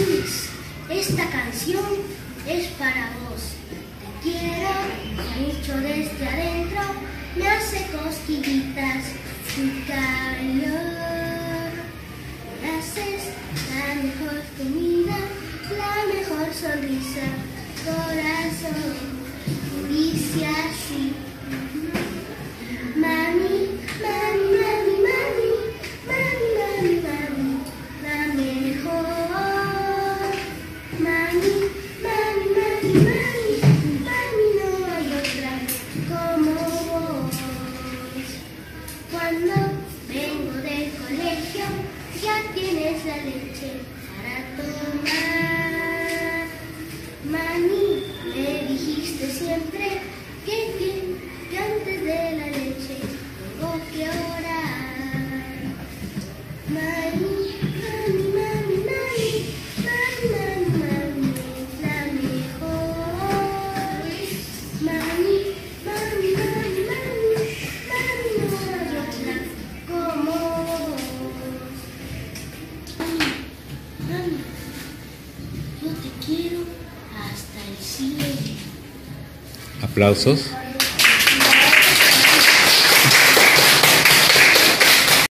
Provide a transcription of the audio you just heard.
Mamis, esta canción es para vos. Te quiero mucho desde adentro, me hace cosquillitas tu calor. Me haces la mejor comida, la mejor sonrisa, corazón, dice así. Mami, mami, mami, mami, mami, mami, mami, la mejor. Mami, mami, mami, mami, mami, no hay otra como vos. Cuando vengo del colegio, ya tienes la leche para tomar. Mami, me dijiste siempre que antes de la leche tengo que orar. Mami, mami, mami, mami, mami, mami, mami, es la mejor. Mami, mami, mami, mami, mami, no hay otra como vos. Mami, yo te quiero hasta el cielo. Aplausos.